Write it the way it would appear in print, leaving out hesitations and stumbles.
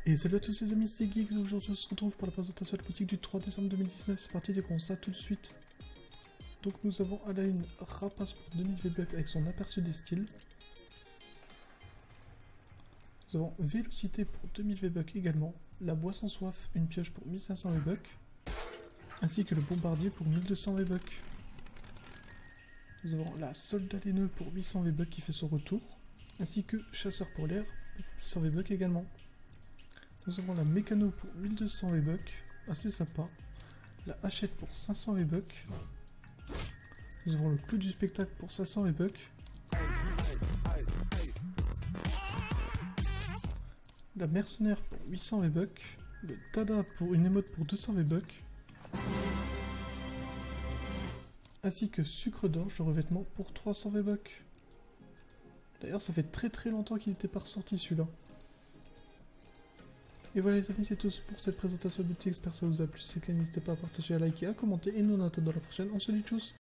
Et salut à tous les amis, c'est Geeks. Aujourd'hui on se retrouve pour la présentation de la boutique du 3 décembre 2019. C'est parti, découvrons ça tout de suite. Donc nous avons à la une Rapace pour 2000 V-Bucks avec son aperçu des styles. Nous avons Vélocité pour 2000 V-Bucks également. La Boisson Soif, une pioche pour 1500 V-Bucks. Ainsi que le Bombardier pour 1200 V-Bucks. Nous avons la Soldat Laineux pour 800 V-Bucks qui fait son retour. Ainsi que Chasseur pour l'air pour 800 V-Bucks également. Nous avons la Mécano pour 1200 V-Bucks, assez sympa. La Hachette pour 500 V-Bucks. Nous avons le Clou du Spectacle pour 500 V-Bucks. La Mercenaire pour 800 V-Bucks. Le Tada pour une émote pour 200 V-Bucks. Ainsi que Sucre d'Orge, le revêtement pour 300 V-Bucks. D'ailleurs, ça fait très longtemps qu'il n'était pas ressorti celui-là. Et voilà les amis, c'est tout pour cette présentation de boutique. J'espère que ça vous a plu. Si c'est le cas, n'hésitez pas à partager, à liker, à commenter. Et nous on attend dans la prochaine. On se dit tchuss.